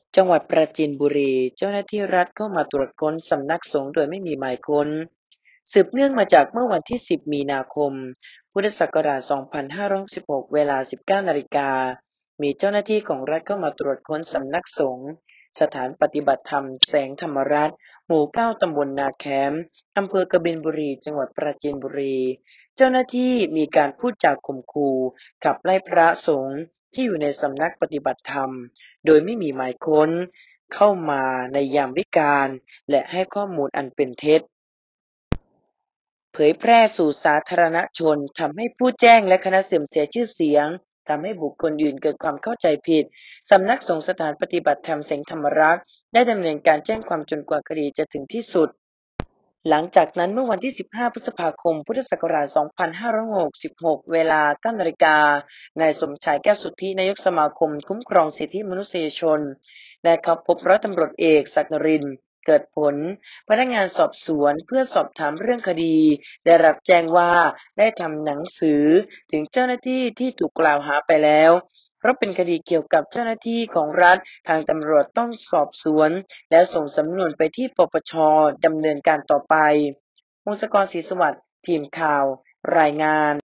จังหวัดปราจีนบุรีเจ้าหน้าที่รัฐเข้ามาตรวจค้นสำนักสงฆ์โดยไม่มีหมายค้นสืบเนื่องมาจากเมื่อวันที่ 10 มีนาคม พุทธศักราช 2516 เวลา 19 นาฬิกา มีเจ้าหน้าที่ของรัฐเข้ามาตรวจค้นสำนักสงฆ์สถานปฏิบัติธรรมแสงธรรมรัตน์หมู่ 9 ตำบลนาแคมอำเภอกบินบุรี จังหวัดปราจีนบุรี เจ้าหน้าที่มีการพูดจาข่มขู่ขับไล่พระสงฆ์ที่อยู่ในสำนักปฏิบัติธรรมโดยไม่มีหมายค้นเข้ามาในยามวิกาลและให้ข้อมูลอันเป็นเท็จเผยแพร่สู่สาธารณชนทำให้ผู้แจ้งและคณะเสื่อมเสียชื่อเสียงทำให้บุคคลอื่นเกิดความเข้าใจผิดสำนักสงฆ์สถานปฏิบัติธรรมแสงธรรมรักษ์ได้ดำเนินการแจ้งความจนกว่าคดีจะถึงที่สุดหลังจากนั้นเมื่อวันที่ 15 พฤษภาคม พุทธศักราช 2566 เวลา 9 นาฬิกานายสมชายแก้วสุทธินายกสมาคมคุ้มครองสิทธิมนุษยชนได้เข้าพบร้อยตำรวจเอกศักดิ์นรินทร์เกิดผลพนักงานสอบสวนเพื่อสอบถามเรื่องคดีได้รับแจ้งว่าได้ทำหนังสือถึงเจ้าหน้าที่ที่ถูกกล่าวหาไปแล้วเพราะเป็นคดีเกี่ยวกับเจ้าหน้าที่ของรัฐทางตำรวจต้องสอบสวนแล้วส่งสำนวนไปที่ปปชดำเนินการต่อไปพงศกร ศรีสวัสดิ์ทีมข่าวรายงาน